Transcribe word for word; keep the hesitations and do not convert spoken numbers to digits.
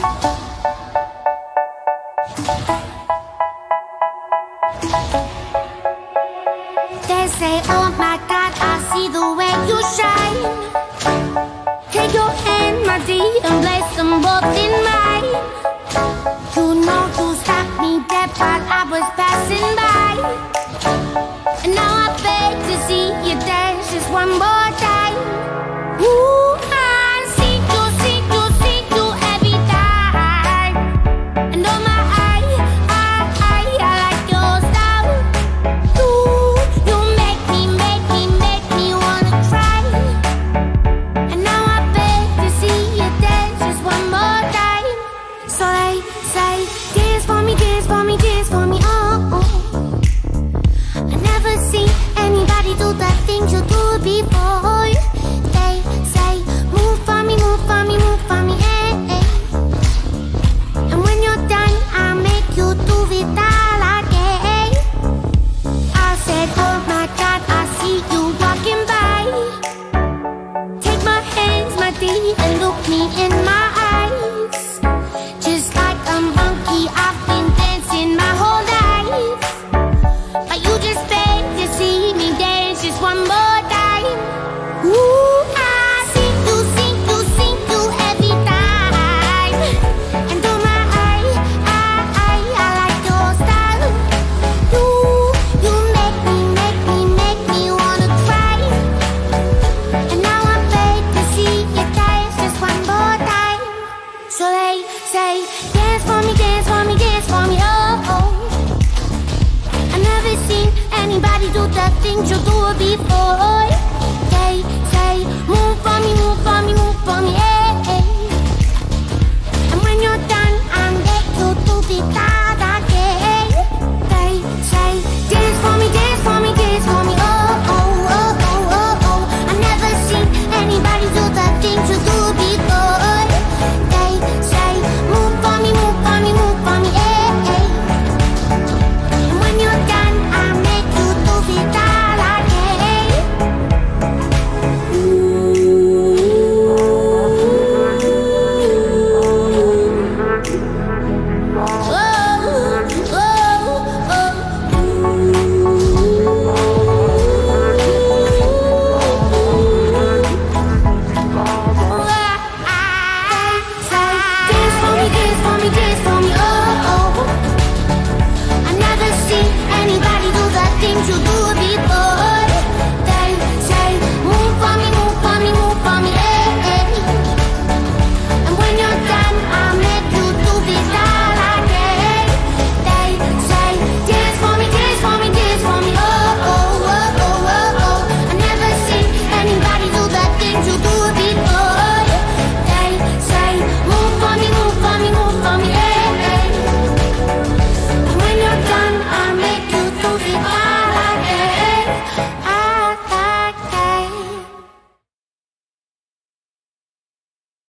They say, oh my God, I see the way you shine. Take your hand, my dear, and place them both in mine. You know you stopped me dead while I was passing by, and now I beg to see you dance just one more time. Ooh, I see you, see you, see you every time. And oh my, I, I, I, I like your style. Ooh, you make me, make me, make me wanna cry. And now I beg to see you dance just one more time. So they say, dance for me, dance for me, dance for me, oh, oh. I never seen anybody do the things you do before. They say, move for me, move for me, move for me, eh, eh. And when you're done, I'll make you do it all again. I said, oh my God, I see you walking by. Take my hands, my dear, and look me in my eyes. Just like a monkey, I've been dancing my whole life, but you just beg to see me dance just one more time. Ooh, I see you, see you, see you every time. And oh my, I, I, I, I like your style. You, you make me, make me, make me wanna cry. And now I beg to see you dance just one more time. So they say, dance for me, dance for me, dance for me, oh, oh. I never seen anybody do the things you do before. They say, move for me, move for me, move for me, eh, eh. And when you're done, I'll let you do the